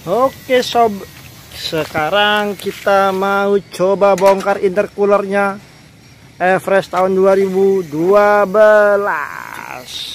Oke sob, sekarang kita mau coba bongkar intercoolernya Everest tahun 2012.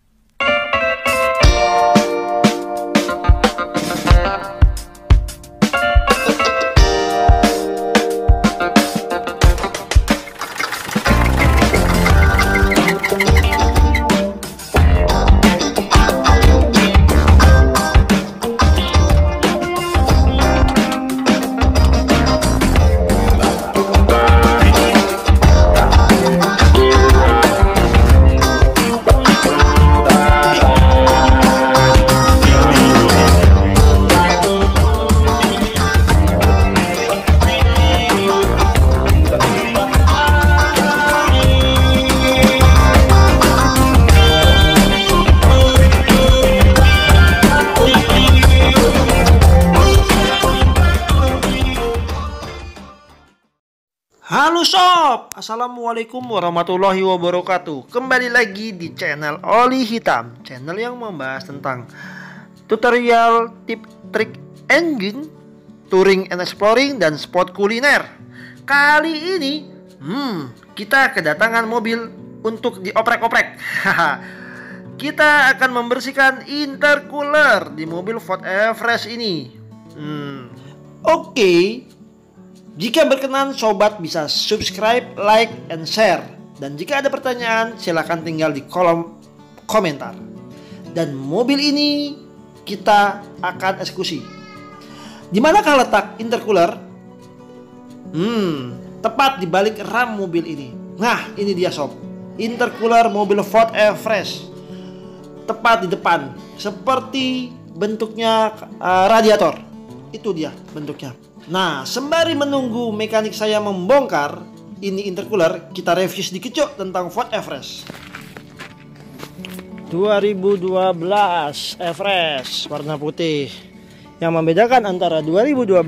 Halo sob, assalamualaikum warahmatullahi wabarakatuh. Kembali lagi di channel Oli Hitam, channel yang membahas tentang tutorial, tip, trik, engine, touring and exploring, dan spot kuliner. Kali ini kita kedatangan mobil untuk dioprek-oprek. Kita akan membersihkan intercooler di mobil Ford Everest ini. Oke. Jika berkenan, sobat bisa subscribe, like, and share. Dan jika ada pertanyaan, silahkan tinggal di kolom komentar. Dan mobil ini kita akan eksekusi. Di manakah letak intercooler? Tepat di balik ram mobil ini. Nah, ini dia sob, intercooler mobil Ford Everest. Tepat di depan, seperti bentuknya radiator. Itu dia bentuknya. Nah, sembari menunggu mekanik saya membongkar ini intercooler, kita review sedikit yuk tentang Ford Everest 2012 Everest warna putih. Yang membedakan antara 2012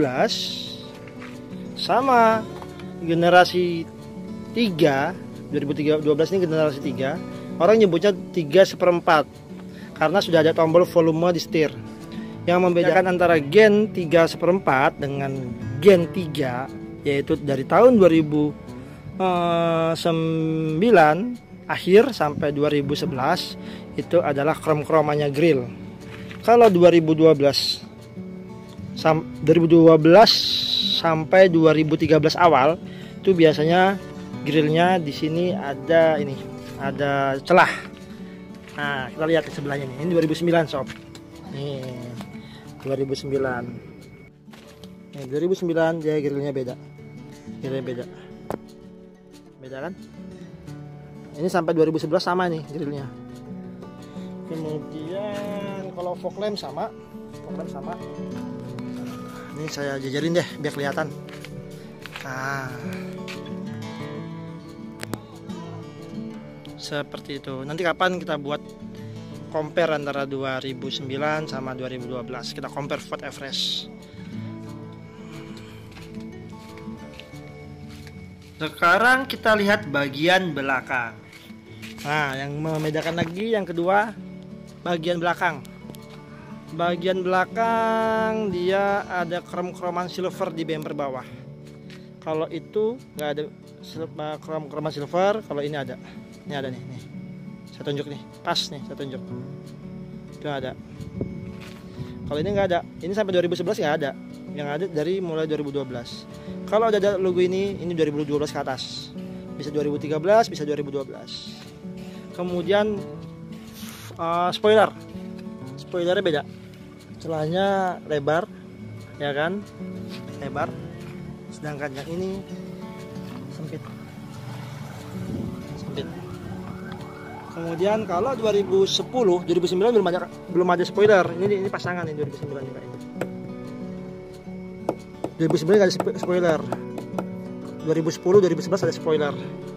sama generasi 3, 2012 ini generasi 3, orang nyebutnya 3/4 karena sudah ada tombol volume di setir. Yang membedakan antara Gen 3/4 dengan Gen 3, yaitu dari tahun 2009 akhir sampai 2011, itu adalah krom-kromannya grill. Kalau 2012 sampai 2013 awal itu biasanya grillnya di sini ada celah. Nah, kita lihat di sebelahnya nih. Ini 2009 sob. Nih 2009. Nih 2009 dia grillnya beda. Beda kan? Ini sampai 2011 sama nih grillnya. Kemudian kalau fog lamp sama. Ini saya jajarin deh biar kelihatan. Nah, seperti itu. Nanti kapan kita buat compare antara 2009 sama 2012. Kita compare Ford Everest. Sekarang kita lihat bagian belakang. Nah, yang membedakan lagi yang kedua, bagian belakang. Bagian belakang dia ada krom-kroman silver di bumper bawah. Kalau itu nggak ada krom-kroman silver, kalau ini ada. Ini ada nih. Saya tunjuk nih, pas nih saya tunjuk. Itu ada. Kalau ini nggak ada, ini sampai 2011 nggak ada. Yang ada dari mulai 2012. Kalau ada logo ini 2012 ke atas. Bisa 2013, bisa 2012. Kemudian spoilernya beda. Celahnya lebar, ya kan? Lebar. Sedangkan yang ini sempit. Kemudian kalau 2010, 2009 belum ada spoiler. Ini pasangan ini 2009 juga ini. 2009 nggak ada spoiler. 2010, 2011 ada spoiler.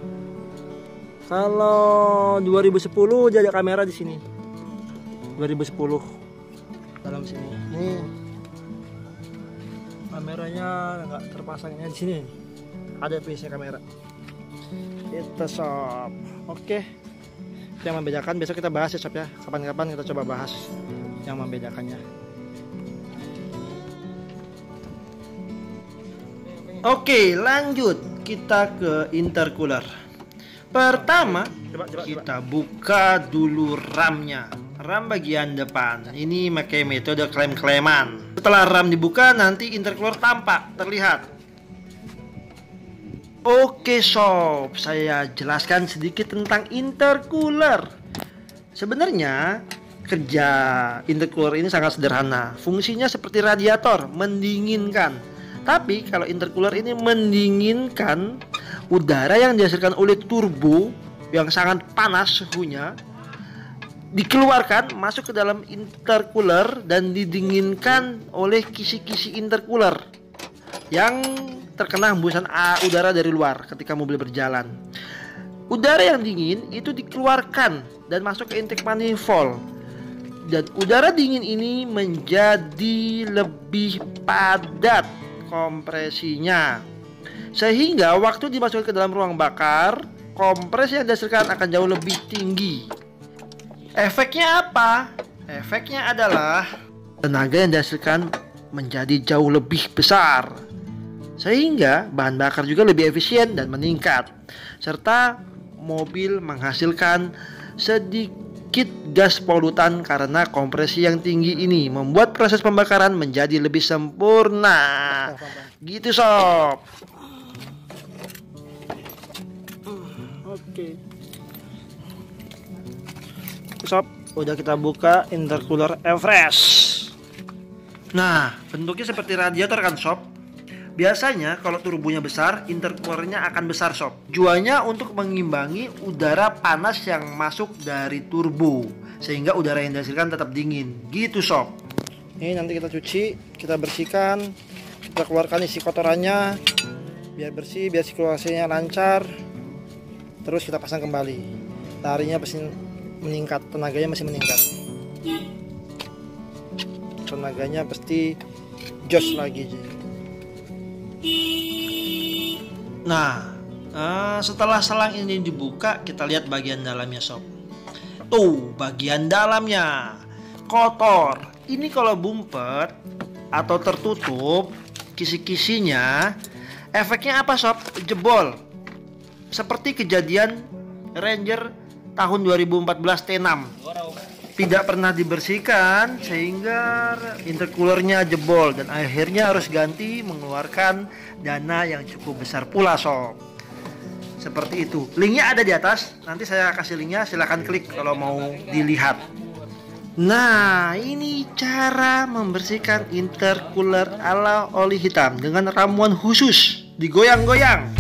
Kalau 2010 dia ada kamera di sini. 2010 dalam sini. Ini kameranya nggak terpasangnya di sini. Ada PC kamera. Itu sob. Oke. Yang membedakan besok kita bahas ya sob ya. Kapan-kapan kita coba bahas yang membedakannya. Oke, lanjut kita ke intercooler. Pertama, kita buka dulu RAM-nya. RAM bagian depan. Ini pakai metode klem-kleman. Setelah RAM dibuka, nanti intercooler tampak, terlihat. Oke sob, saya jelaskan sedikit tentang intercooler. Sebenarnya kerja intercooler ini sangat sederhana. Fungsinya seperti radiator, mendinginkan. Tapi kalau intercooler ini mendinginkan udara yang dihasilkan oleh turbo yang sangat panas suhunya, dikeluarkan masuk ke dalam intercooler dan didinginkan oleh kisi-kisi intercooler yang terkena hembusan udara dari luar ketika mobil berjalan. Udara yang dingin itu dikeluarkan dan masuk ke intake manifold, dan udara dingin ini menjadi lebih padat kompresinya, sehingga waktu dimasukkan ke dalam ruang bakar, kompresi yang dihasilkan akan jauh lebih tinggi. Efeknya apa? Efeknya adalah tenaga yang dihasilkan menjadi jauh lebih besar, sehingga bahan bakar juga lebih efisien dan meningkat, serta mobil menghasilkan sedikit gas polutan karena kompresi yang tinggi ini membuat proses pembakaran menjadi lebih sempurna. Gitu sob. Oke. Sob, udah kita buka intercooler Everest. Nah, bentuknya seperti radiator kan sob. Biasanya kalau turbonya besar, intercoolernya akan besar sob. Tujuannya untuk mengimbangi udara panas yang masuk dari turbo, sehingga udara yang dihasilkan tetap dingin. Gitu sob. Ini nanti kita cuci, kita bersihkan, kita keluarkan isi kotorannya biar bersih, biar sirkulasinya lancar. Terus kita pasang kembali. Tarinya pasti meningkat, tenaganya masih meningkat. Tenaganya pasti jos lagi. Nah, setelah selang ini dibuka, kita lihat bagian dalamnya sob. Tuh, bagian dalamnya kotor. Ini kalau bumpet atau tertutup kisi-kisinya, efeknya apa sob? Jebol. Seperti kejadian Ranger tahun 2014 T6. Tidak pernah dibersihkan sehingga intercoolernya jebol dan akhirnya harus ganti, mengeluarkan dana yang cukup besar pula sob. Seperti itu. Linknya ada di atas. Nanti saya kasih linknya, silahkan klik kalau mau dilihat. Nah, ini cara membersihkan intercooler ala oli hitam dengan ramuan khusus. Digoyang-goyang.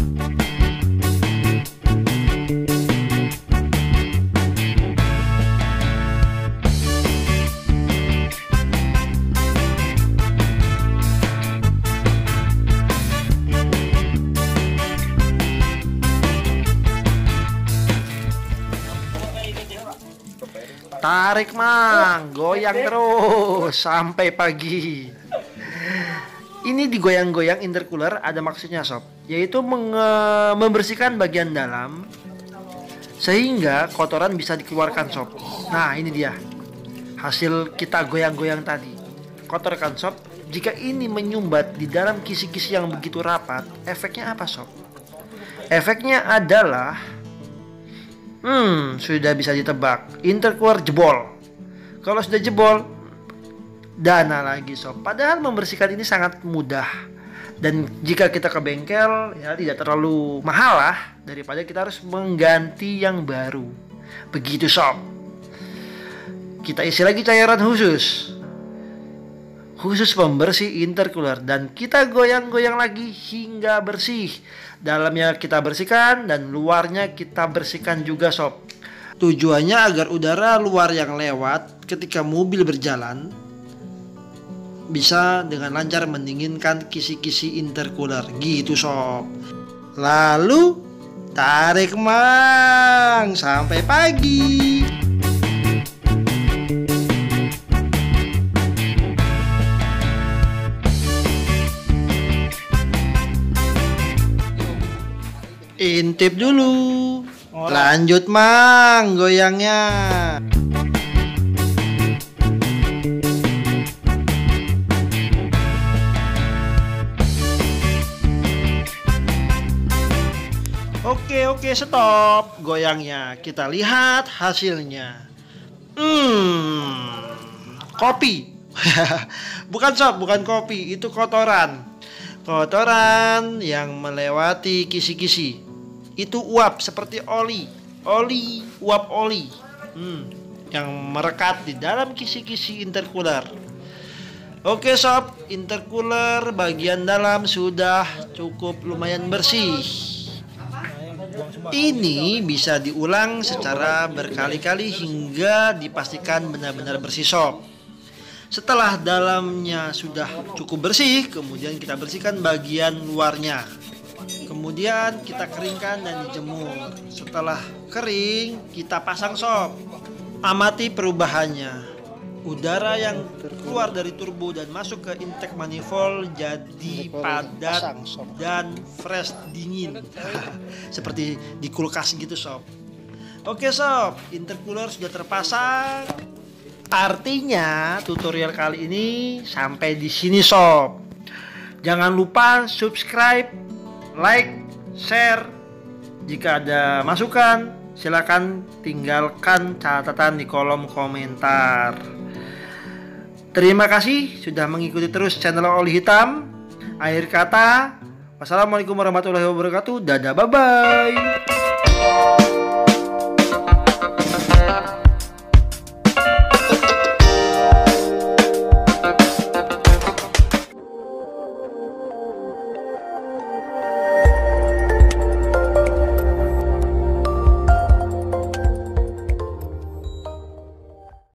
Tarik mang, goyang terus sampai pagi. Ini digoyang-goyang intercooler ada maksudnya sob, yaitu membersihkan bagian dalam sehingga kotoran bisa dikeluarkan sob. Nah ini dia hasil kita goyang-goyang tadi. Kotor kan sob. Jika ini menyumbat di dalam kisi-kisi yang begitu rapat, efeknya apa sob? Efeknya adalah sudah bisa ditebak, intercooler jebol. Kalau sudah jebol, dana lagi sob. Padahal membersihkan ini sangat mudah. Dan jika kita ke bengkel, ya tidak terlalu mahal lah, daripada kita harus mengganti yang baru. Begitu sob. Kita isi lagi cairan khusus pembersih intercooler, dan kita goyang-goyang lagi hingga bersih. Dalamnya kita bersihkan dan luarnya kita bersihkan juga sob. Tujuannya agar udara luar yang lewat ketika mobil berjalan bisa dengan lancar mendinginkan kisi-kisi intercooler. Gitu sob. Lalu tarik mang sampai pagi. Intip dulu. Lanjut mang goyangnya. Oke, stop goyangnya. Kita lihat hasilnya. Kopi. Bukan sob, bukan kopi, itu kotoran. Kotoran yang melewati kisi-kisi. Itu uap seperti oli, uap oli. Yang merekat di dalam kisi-kisi intercooler. Oke sob, intercooler bagian dalam sudah cukup lumayan bersih. Ini bisa diulang secara berkali-kali hingga dipastikan benar-benar bersih sob. Setelah dalamnya sudah cukup bersih, kemudian kita bersihkan bagian luarnya. Kemudian kita keringkan dan dijemur. Setelah kering, kita pasang sob. Amati perubahannya. Udara yang keluar dari turbo dan masuk ke intake manifold jadi padat dan fresh, dingin. Seperti di kulkas gitu sob. Oke sob, intercooler sudah terpasang. Artinya tutorial kali ini sampai di sini sob. Jangan lupa subscribe, like, share. Jika ada masukan, silakan tinggalkan catatan di kolom komentar. Terima kasih sudah mengikuti terus channel Oli Hitam. Akhir kata, wassalamualaikum warahmatullahi wabarakatuh. Dadah, bye bye.